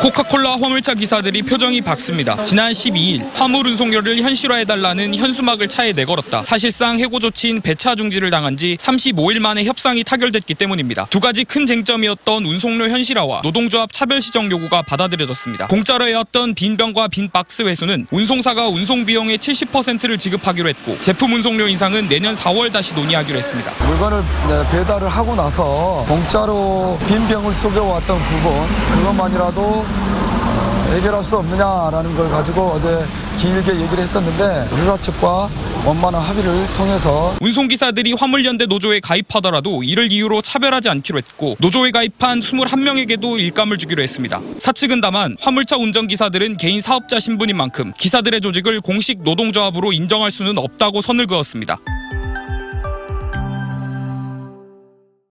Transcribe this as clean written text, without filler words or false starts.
코카콜라 화물차 기사들이 표정이 밝습니다. 지난 12일 화물 운송료를 현실화해달라는 현수막을 차에 내걸었다. 사실상 해고 조치인 배차 중지를 당한 지 35일 만에 협상이 타결됐기 때문입니다. 두 가지 큰 쟁점이었던 운송료 현실화와 노동조합 차별 시정 요구가 받아들여졌습니다. 공짜로 해왔던 빈 병과 빈 박스 회수는 운송사가 운송 비용의 70%를 지급하기로 했고 제품 운송료 인상은 내년 4월 다시 논의하기로 했습니다. 물건을 배달을 하고 나서 공짜로 빈 병을 속여왔던 부분 그것만이라도 해결할 수 없느냐라는 걸 가지고 어제 길게 얘기를 했었는데 회사 측과 원만한 합의를 통해서 운송기사들이 화물연대 노조에 가입하더라도 이를 이유로 차별하지 않기로 했고 노조에 가입한 21명에게도 일감을 주기로 했습니다. 사측은 다만 화물차 운전기사들은 개인 사업자 신분인 만큼 기사들의 조직을 공식 노동조합으로 인정할 수는 없다고 선을 그었습니다.